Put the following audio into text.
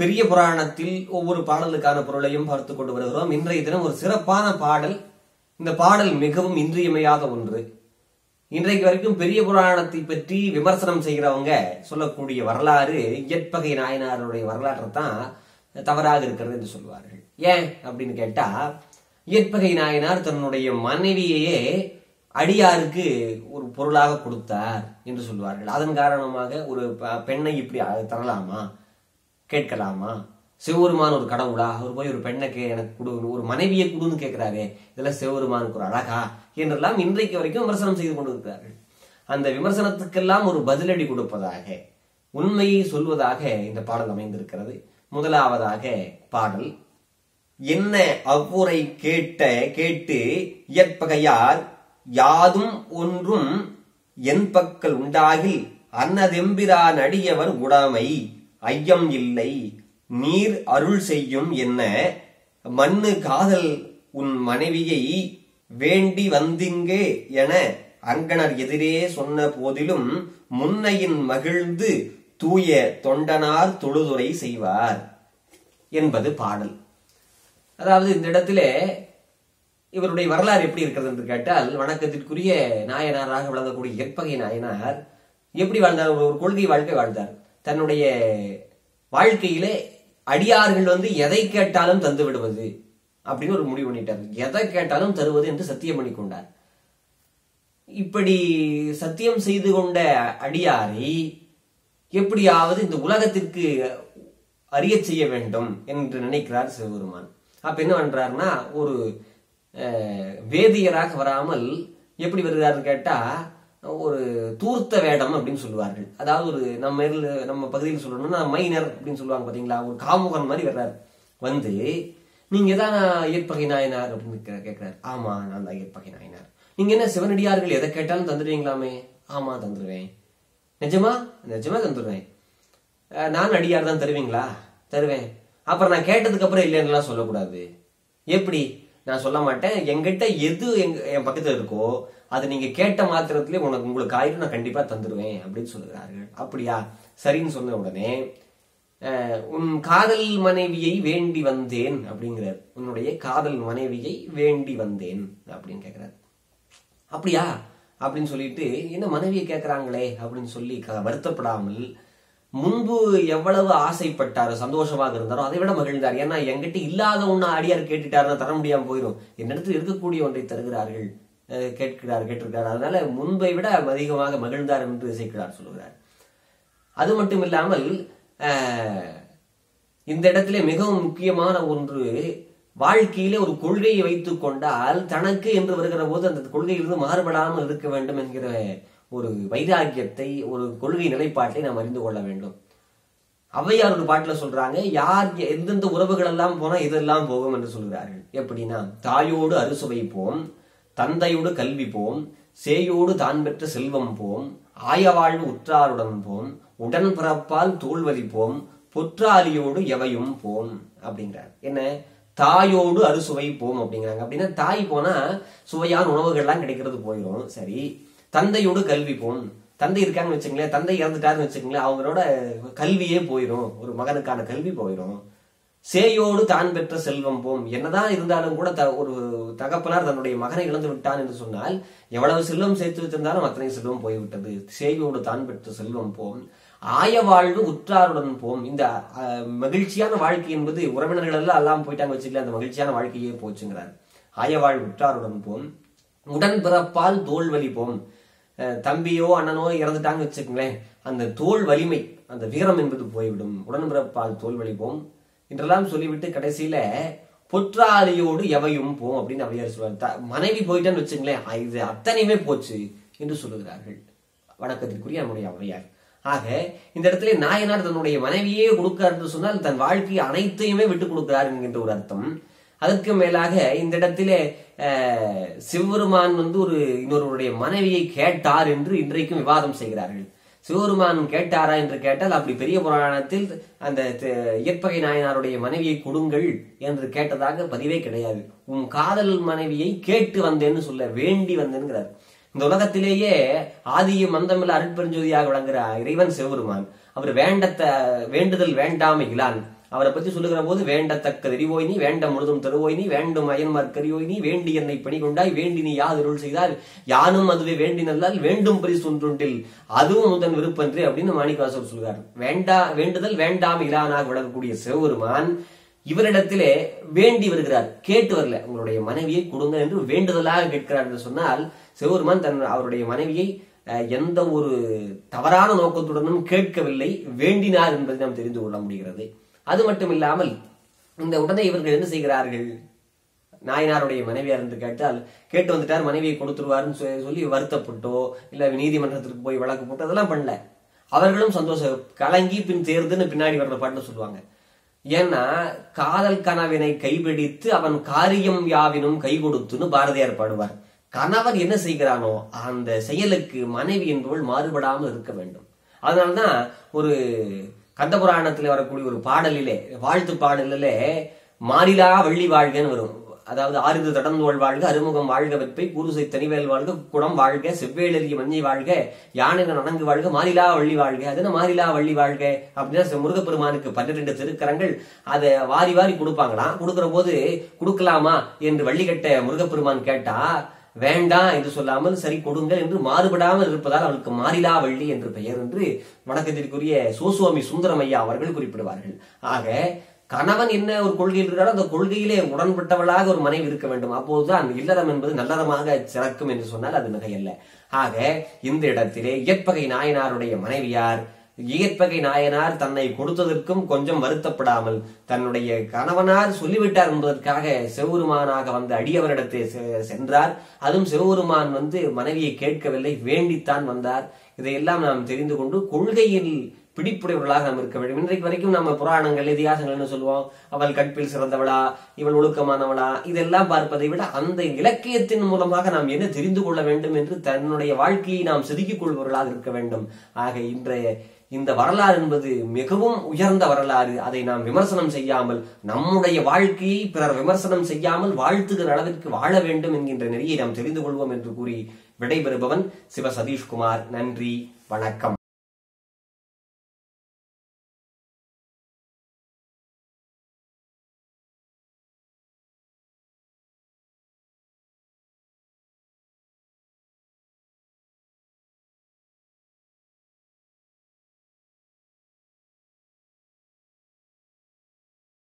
பெரிய புராணத்தில் ஒவ்வொரு பாடலுக்கான பொருளையும் பார்த்துக் கொண்டு வருகிறோம். இன்றைய தினம் ஒரு சிறப்பான பாடல். இந்த பாடல் மிகவும் இன்றியமையாத ஒன்று. இன்றைக்கு வரைக்கும் பெரிய புராணத்தை பற்றி விமர்சனம் செய்கிறவங்க சொல்லக்கூடிய வரலாறு இயற்பகை நாயனாருடைய வரலாற்றை தான் தவறாக இருக்கிறது என்று சொல்வார்கள். ஏன் அப்படின்னு கேட்டா, இயற்பகை நாயனார் தன்னுடைய மனைவியையே அடியாருக்கு ஒரு பொருளாக கொடுத்தார் என்று சொல்வார்கள். அதன் காரணமாக ஒரு பெண்ணை இப்படி தரலாமா, கேட்கலாமா? சிவபெருமான் ஒரு கடவுளா? அவர் போய் ஒரு பெண்ணுக்கு எனக்கு கொடு, ஒரு மனைவியை கொடுன்னு கேட்கிறாரே, இதெல்லாம் சிவபெருமானுக்கு ஒரு அழகா என்றெல்லாம் இன்றைக்கு வரைக்கும் விமர்சனம் செய்து கொண்டிருக்கிறார்கள். அந்த விமர்சனத்துக்கெல்லாம் ஒரு பதிலடி கொடுப்பதாக, உண்மையை சொல்வதாக இந்த பாடல் அமைந்திருக்கிறது. முதலாவதாக பாடல், என்ன அவ்வுரை கேட்டு இயற்பகையார் யாதும் ஒன்றும் என் பக்கல் உண்டாகில் அன்னதெம்பிரான் அடியவர் உடைமை ஐயம் இல்லை நீர் அருள் செய்யும் என்ன மண்ணு காதல் உன் மனைவியை வேண்டி வந்திங்கே என அங்கணர் எதிரே சொன்ன போதிலும் முன்னையின் மகிழ்ந்து தூய தொண்டனார் தொழுதுரை செய்வார் என்பது பாடல். அதாவது இந்த இடத்திலே இவருடைய வரலாறு எப்படி இருக்கிறது என்று கேட்டால், வணக்கத்திற்குரிய நாயனாராக விளங்கக்கூடிய இயற்பகை நாயனார் எப்படி வாழ்ந்தார்? ஒரு கொள்கை வாழ்க்கை வாழ்ந்தார். தன்னுடைய வாழ்க்கையிலே அடியார்கள் எதை கேட்டாலும் தந்து விடுவது அப்படின்னு ஒரு முடிவு பண்ணிட்டார். எதை கேட்டாலும் தருவது என்று சத்தியம் பண்ணி கொண்டார். இப்படி சத்தியம் செய்து கொண்ட அடியாரை எப்படியாவது இந்த உலகத்திற்கு அறிய செய்ய வேண்டும் என்று நினைக்கிறார் சிவபெருமான். அப்ப என்ன பண்றாருன்னா, ஒரு வேதியராக வராமல் எப்படி வருகிறாருன்னு கேட்டா, ஒரு தூர்த்த வேடம் அப்படின்னு சொல்லுவார்கள். அதாவது ஒரு நம்ம பகுதியில் சொல்லணும்னா மைனர் அப்படின்னு சொல்லுவாங்க பாத்தீங்களா, ஒரு காமுகன் மாதிரி வர்றாரு. வந்து நீங்க தான் இயற்பகை நாயனார் அப்படின்னு கேட்கிறாரு. ஆமா, நான் தான் இயற்பகை நாயனார். நீங்க என்ன சிவனடியார்கள் எதை கேட்டாலும் தந்துடுவீங்களாமே? ஆமா, தந்துடுவேன். நிஜமா? நிஜமா தந்துடுவேன். நான் அடியார் தான், தருவீங்களா? தருவேன். அப்புறம் நான் கேட்டதுக்கு அப்புறம் இல்லைன்னு சொல்லக்கூடாது. எப்படி? நான் சொல்ல மாட்டேன். என்கிட்ட எது என் பக்கத்துல இருக்கோ அது நீங்க கேட்ட மாத்திரத்திலே உங்களுக்கு ஆயிரம் நான் கண்டிப்பா தந்துடுவேன் அப்படின்னு சொல்லுகிறார்கள். அப்படியா, சரின்னு சொன்ன உடனே உன் காதல் மனைவியை வேண்டி வந்தேன் அப்படிங்கிறார். உன்னுடைய காதல் மனைவியை வேண்டி வந்தேன் அப்படின்னு கேட்கிறார். அப்படியா அப்படின்னு சொல்லிட்டு, என்ன மனைவியை கேட்கிறாங்களே அப்படின்னு சொல்லி வருத்தப்படாமல், முன்பு எவ்வளவு ஆசைப்பட்டாரோ, சந்தோஷமாக இருந்தாரோ அதை விட மகிழ்ந்தார். ஏன்னா என்கிட்ட இல்லாத ஒண்ணு அடியார் கேட்டுட்டாருன்னா தர முடியாம போயிடும். என்னிடத்தில் இருக்கக்கூடிய ஒன்றை தருகிறார்கள், கேட்டிருக்கிறார். அதனால முன்பை விட அதிகமாக மகிழ்ந்தார் என்று இசைக்கிறார் சொல்லுகிறார். அது மட்டும் இல்லாமல் இந்த இடத்திலே மிகவும் முக்கியமான ஒன்று, வாழ்க்கையிலே ஒரு கொள்கையை வைத்துக் கொண்டால் தனக்கு என்று வருகிற போது அந்த கொள்கையிலிருந்து மாறுபடாமல் இருக்க வேண்டும் என்கிற ஒரு வைராக்கியத்தை, ஒரு கொள்கை நிலைப்பாட்டை நாம் அறிந்து கொள்ள வேண்டும். ஔவையார் ஒரு பாட்டுல சொல்றாங்க, யார் எந்தெந்த உறவுகள் எல்லாம் போனா இதெல்லாம் போகும் என்று சொல்கிறார்கள். எப்படின்னா, தாயோடு அறுசுவை போம், தந்தையோடு கல்வி போம், சேயோடு தான் பெற்ற செல்வம் போம், ஆயவாழ்வு உற்றாருடன் போம், உடன் பிறப்பால் தோல்வதி போம், பொற்றாலியோடு எவையும் போம் அப்படிங்கிறார். என்ன? தாயோடு அறுசுவை போம் அப்படிங்கிறாங்க. அப்படின்னா தாய் போனா சுவையான உணவுகள்லாம் கிடைக்கிறது போயிடும். சரி, தந்தையோடு கல்வி போம். தந்தை இருக்காங்கன்னு வச்சுங்களேன், தந்தை இறந்துட்டாருன்னு வச்சுக்கங்களேன், அவங்களோட கல்வியே போயிடும், ஒரு மகனுக்கான கல்வி போயிடும். சேயோடு தான் பெற்ற செல்வம் போம். என்னதான் இருந்தாலும் கூட ஒரு தகப்பனார் தன்னுடைய மகனை இழந்து விட்டான் என்று சொன்னால் எவ்வளவு செல்வம் சேர்த்து வச்சிருந்தாலும் அத்தனை செல்வம் போய்விட்டது. சேயோடு தான் பெற்ற செல்வம் போம், ஆய வாழ்வு உற்றாருடன் போம். இந்த மகிழ்ச்சியான வாழ்க்கை என்பது உறவினர்கள் எல்லாம் போயிட்டாங்க வச்சுக்கல, அந்த மகிழ்ச்சியான வாழ்க்கையே போச்சுங்கிறார். ஆய வாழ்வு உற்றாருடன் போம், உடன் பிறப்பால் தோல்வலி போம். தம்பியோ அண்ணனோ இறந்துட்டாங்க வச்சுக்கங்களேன், அந்த தோல் வலிமை, அந்த வீரம் என்பது போய்விடும். உடன் பிறப்பால் தோல்வலி போம் என்றெல்லாம் சொல்லிவிட்டு கடைசியில பொற்றாலியோடு எவையும் போம் அப்படின்னு ஔவையார் சொல்லுவாங்க. மனைவி போயிட்டான்னு வச்சுங்களேன், இது அத்தனையுமே போச்சு என்று சொல்லுகிறார்கள். வணக்கத்திற்குரிய நம்முடைய ஔவையார். ஆக இந்த இடத்துல நாயனார் தன்னுடைய மனைவியே கொடுக்கிறார் என்று சொன்னால் தன் வாழ்க்கை அனைத்தையுமே விட்டுக் கொடுக்கிறார் என்கின்ற ஒரு அர்த்தம். அதற்கு மேலாக இந்த இடத்திலே சிவபெருமான் ஒரு இன்னொருவருடைய மனைவியை கேட்டார் என்று இன்றைக்கும் விவாதம் செய்கிறார்கள். சிவபெருமான் கேட்டாரா என்று கேட்டால், அப்படி பெரிய புராணத்தில் அந்த இயற்பகை நாயனாருடைய மனைவியை கொடுங்கள் என்று கேட்டதாக பதிவே கிடையாது. உன் காதல் மனைவியை கேட்டு வந்தேன்னு சொல்ல, வேண்டி வந்தேன்கிறார். இந்த உலகத்திலேயே ஆதியும் மந்தமில்ல அருட்பெருஞ்சோதியாக விளங்குற இறைவன் சிவபெருமான். அவர் வேண்டுதல் வேண்டாமை இலான், அவரை பத்தி சொல்லுகிற போது வேண்டத்தக்க தெரிவோய் நீ, வேண்ட முழுதும் தருவோய் நீ, வேண்டும் அயன்மார்க்கரியோய் நீ, வேண்டி என்னை பணி கொண்டாய், வேண்டி நீ யாதொருள் செய்தால் யானும் அதுவே வேண்டி நல்லால் வேண்டும் பரிசு ஒன்றுண்டில் அதுவும் முதன் விருப்பன்றே அப்படின்னு மாணிக்கவாசகர் சொல்கிறார். வேண்டுதல் வேண்டாம் இலானாக விளங்கக்கூடிய சிவபெருமான் இவரிடத்திலே வேண்டி வருகிறார், கேட்டு வரல. உங்களுடைய மனைவியை கொடுங்க என்று வேண்டுதலாக கேட்கிறார் என்று சொன்னால் சிவபெருமான் அவருடைய மனைவியை எந்த ஒரு தவறான நோக்கத்துடனும் கேட்கவில்லை, வேண்டினார் என்பதை நாம் தெரிந்து கொள்ள முடிகிறது. அது மட்டும் இல்லாமல் இந்த உடனே இவர்கள் என்ன செய்கிறார்கள், நாயனாருடைய மனைவியார் என்று கேட்டால் கேட்டு வந்துட்டார், மனைவியை கொடுத்துருவாருன்னு சொல்லி வருத்தப்பட்டோ இல்ல நீதிமன்றத்திற்கு போய் வழக்கு போட்டு அதெல்லாம் பண்ணல. அவர்களும் சந்தோஷம் கலங்கி பின் தேர்ந்துன்னு பின்னாடி வர்ற பாட்டு சொல்லுவாங்க. ஏன்னா காதல் கனவினை கைபிடித்து அவன் காரியம் யாவினும் கை கொடுத்துன்னு பாரதியார் பாடுவார். கணவன் என்ன செய்கிறானோ அந்த செயலுக்கு மனைவி என்பவள் மாறுபடாமல் இருக்க வேண்டும். அதனால்தான் ஒரு கந்தபுராணத்தில் வரக்கூடிய ஒரு பாடலிலே, வாழ்த்து பாடலிலே மாறிலா வள்ளி வாழ்கன்னு வரும். அதாவது ஆறுது தடந்தோள் வாழ்க, அறுமுகம் வாழ்க, வெப்பை கூறுசை தனிவேல் வாழ்க, குடம் வாழ்க, செவ்வேளெறிய மஞ்சி வாழ்க, யானை நனங்கு வாழ்க, மாறிலா வள்ளி வாழ்க. அது என்ன மாறிலா வள்ளி வாழ்க அப்படின்னா முருகப்பெருமானுக்கு 12 திருக்கரங்கள், அதை வாரி வாரி கொடுப்பாங்களாம். கொடுக்கிற போது கொடுக்கலாமா என்று வள்ளி கட்ட முருகப்பெருமான் கேட்டா வேண்டாம் என்று சொல்லாமல் சரி கொடுங்கள் என்று மாறுபடாமல் இருப்பதால் அவளுக்கு மாறிலா வள்ளி என்று பெயர் என்று வணக்கத்திற்குரிய சோசுவாமி சுந்தரமையா அவர்கள் குறிப்பிடுவார்கள். ஆக கணவன் என்ன ஒரு கொள்கையில் இருக்கிறாரோ அந்த கொள்கையிலே உடன்பட்டவளாக ஒரு மனைவி இருக்க வேண்டும். அப்போதுதான் இல்லறம் என்பது நல்லறமாக சிறக்கும் என்று சொன்னால் அது மிகையல்ல. ஆக இந்த இடத்திலே இயற்பகை நாயனாருடைய மனைவியார், இயற்பகை நாயனார் தன்னை கொடுத்ததற்கும் கொஞ்சம் வருத்தப்படாமல் தன்னுடைய கணவனார் சொல்லிவிட்டார் என்பதற்காக சிவபெருமானாக வந்த அடியவரிடத்தை சென்றார். அதுவும் சிவபெருமான் மனைவியை கேட்கவில்லை, வேண்டித்தான் வந்தார். இதையெல்லாம் நாம் தெரிந்து கொண்டு கொள்கையில் பிடிப்புடையவர்களாக நாம் இருக்க வேண்டும். இன்றைக்கு வரைக்கும் நம்ம புராணங்கள் இதிகாசங்கள் என்ன சொல்லுவோம், அவள் கற்பில் சிறந்தவளா, இவள் ஒழுக்கமானவளா, இதெல்லாம் பார்ப்பதை விட அந்த இலக்கியத்தின் மூலமாக நாம் என்ன தெரிந்து கொள்ள வேண்டும் என்று தன்னுடைய வாழ்க்கையை நாம் செதுக்கிக் கொள்பவர்களாக இருக்க வேண்டும். ஆக இன்றைய இந்த வரலாறு என்பது மிகவும் உயர்ந்த வரலாறு. அதை நாம் விமர்சனம் செய்யாமல், நம்முடைய வாழ்க்கையை பிறர் விமர்சனம் செய்யாமல் வாழ்த்துகிற அளவிற்கு வாழ வேண்டும் என்கின்ற நெறியை நாம் தெரிந்து கொள்வோம் என்று கூறி விடைபெறுபவன் சிவ சதீஷ்குமார். நன்றி, வணக்கம்.